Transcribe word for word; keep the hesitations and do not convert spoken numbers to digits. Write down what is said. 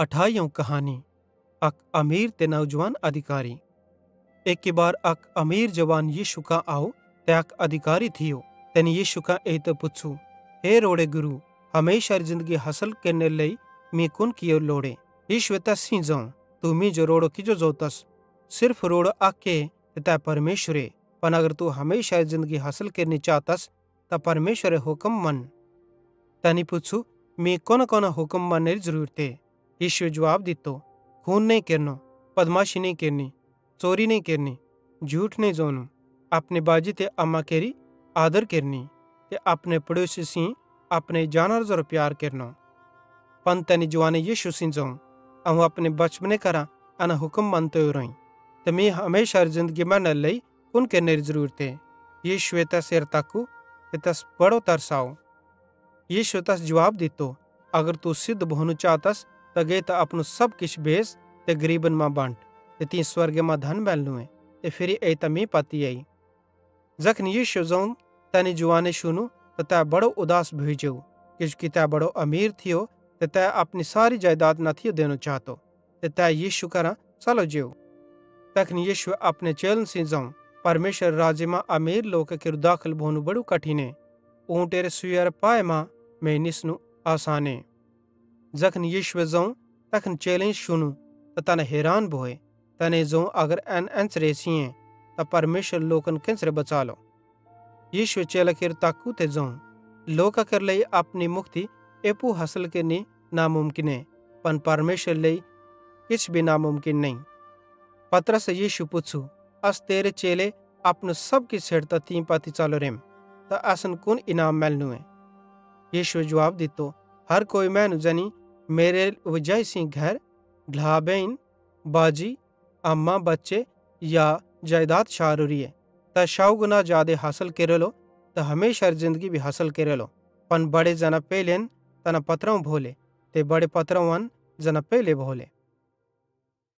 अठाईयों कहानी। अक अमीर ते नौजवान अधिकारी। एक्की बार अक अमीर जवान यीशु कां आव ते अक अधिकारी थियो। तैनी यीशु कां एइतां पुच़्छ़ू, हे रोड़े गुरू, हमेशारी ज़िन्दगी हासिल केरनेरे लेइ मीं कुन कियोरू लोड़े? यीशुए तैस सेइं ज़ोवं, तू मींजो रोड़ो किजो ज़ोतस? सिर्फ रोड़ो अक्के ते तै परमेशरे। पन अगर तू हमेशारी ज़िन्दगी हासिल केरनि चातस त परमेशरेरे हुक्म मन। तैनी पुच़्छ़ू, मीं कोना-कोना हुक्म मन्नेरी ज़रूरते? यीशुए जवाब दित्तो, खून नईं केरनो, बदमाशी नईं केरनि, च़ोरी नईं केरनि, झूठ नईं ज़ोनू, अपने बाजी ते अम्मा केरि आदर केरनि, ते अपने पड़ोसी सेइं अपने जानरो ज़ेरो प्यार केरनो। पन तैनी जवाने यीशु सेइं ज़ोवं, अवं अपने बचपने करां एना हुक्म मन्तो ओरोईं, ते मीं हमेशारी ज़िन्दगी मैलनेरे लेइ कुन केरनेरी ज़रूरते? यीशुए तैसेरां तक्कू ते तैस बड़ो तरस अव। यीशुए तैस जवाब दित्तो, अगर तू सिद्ध भोनू चातस त गेइतां अपनू सब किछ बेच़ ते गरीबन मां बंट, ते तीं स्वर्गे मां धन मैलनूए, ते फिरी एइतां मीं पत्ती एई। ज़ैखन यीशुए ज़ोवं तैनी जवाने शुनू त तै बड़ो उदास भोइ जेव, किजोकि तै बड़ो अमीर थियो ते तै अपनी सारी जेइदात न थियो देनो चातो, ते तै यीशु करां च़लो जेव। तैखन यीशुए अपने चेलन सेइं ज़ोवं, परमेशरेरे राज़्ज़े मां अमीर लोकां केरू दाखल भोनू बड़ू कठिने। ऊँटेरे सुइयरे पाए मां मेइं निसनू आसाने। ज़ैखन यीशुए ज़ोवं तैखन चेलेईं शुनू त तैना हैरान भोए। तैनेईं ज़ोवं, अगर एन एन्च़रे सेइंए त परमेशर लोकन केन्च़रे बच़ालो? यीशुए चेलां केरू तक्कू ते ज़ोवं, लोकां केरे लेइ अपनी मुक्ति एप्पू हासिल केरनि नामुमकिने, पन परमेशरेरे लेइ किछ भी नामुमकिन नईं। पतरसे यीशुए पुच़्छ़ू, अस तेरे चेले अपनू सब किछ छ़ेडतां तीं पत्ती च़लोरेम त असन कुन इनाम मैलनूए? यीशुए जवाब दित्तो, हर कोई मैनू ज़ैनी मेरे वजाई सेइं घर, ढ्ला बेइन, बाजी, अम्मा, बच्चे या जेइदात शारोरीए, तै शौव गुणा जादे हासिल केरेलो त हमेशारी ज़िन्दगी भी हासिल केरेलो। पन बड़े ज़ैना पेइलेन तैना पत्रोवं भोले, ते बड़े पत्रोवंन ज़ैना पेइले भोले।